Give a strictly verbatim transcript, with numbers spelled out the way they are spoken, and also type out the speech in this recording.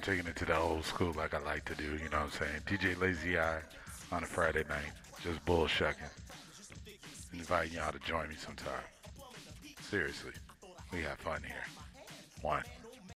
taking it to the old school like I like to do, you know what I'm saying? D J LaZHour on a Friday night, just bullshucking. Inviting y'all to join me sometime. Seriously, we have fun here. One.